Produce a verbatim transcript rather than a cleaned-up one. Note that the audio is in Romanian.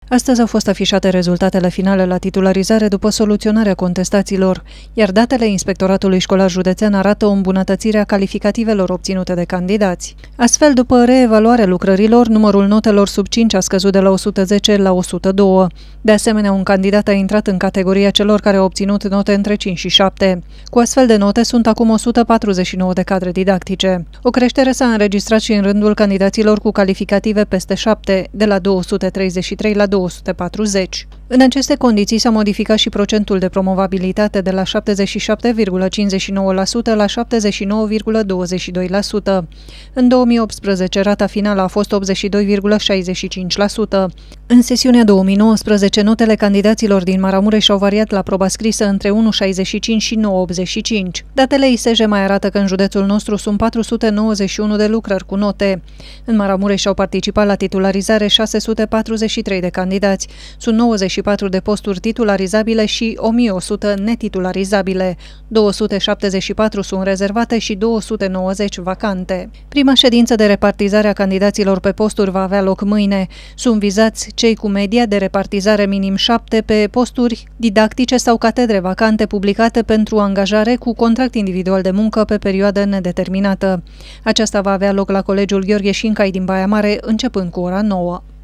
Astăzi au fost afișate rezultatele finale la titularizare după soluționarea contestațiilor, iar datele Inspectoratului Școlar Județean arată o îmbunătățire a calificativelor obținute de candidați. Astfel, după reevaluarea lucrărilor, numărul notelor sub cinci a scăzut de la o sută zece la o sută doi. De asemenea, un candidat a intrat în categoria celor care au obținut note între cinci și șapte. Cu astfel de note sunt acum o sută patruzeci și nouă de cadre didactice. O creștere s-a înregistrat și în rândul candidaților cu calificative peste șapte, de la două sute treizeci și trei la două sute patruzeci. În aceste condiții s-a modificat și procentul de promovabilitate de la șaptezeci și șapte virgulă cincizeci și nouă la sută la șaptezeci și nouă virgulă douăzeci și doi la sută. În două mii optsprezece, rata finală a fost optzeci și doi virgulă șaizeci și cinci la sută. În sesiunea două mii nouăsprezece, notele candidaților din Maramureș au variat la proba scrisă între unu virgulă șaizeci și cinci și nouă virgulă optzeci și cinci. Datele I S J mai arată că în județul nostru sunt patru sute nouăzeci și unu de lucrări cu note. În Maramureș au participat la titularizare șase sute patruzeci și trei de candidați. Sunt nouăzeci și patru de posturi titularizabile și o mie o sută netitularizabile. două sute șaptezeci și patru sunt rezervate și două sute nouăzeci vacante. Prima ședință de repartizare a candidaților pe posturi va avea loc mâine. Sunt vizați cei cu media de repartizare minim șapte pe posturi didactice sau catedre vacante publicate pentru angajare cu contract individual de muncă pe perioadă nedeterminată. Aceasta va avea loc la Colegiul Gheorghe Șincai din Baia Mare, începând cu ora nouă.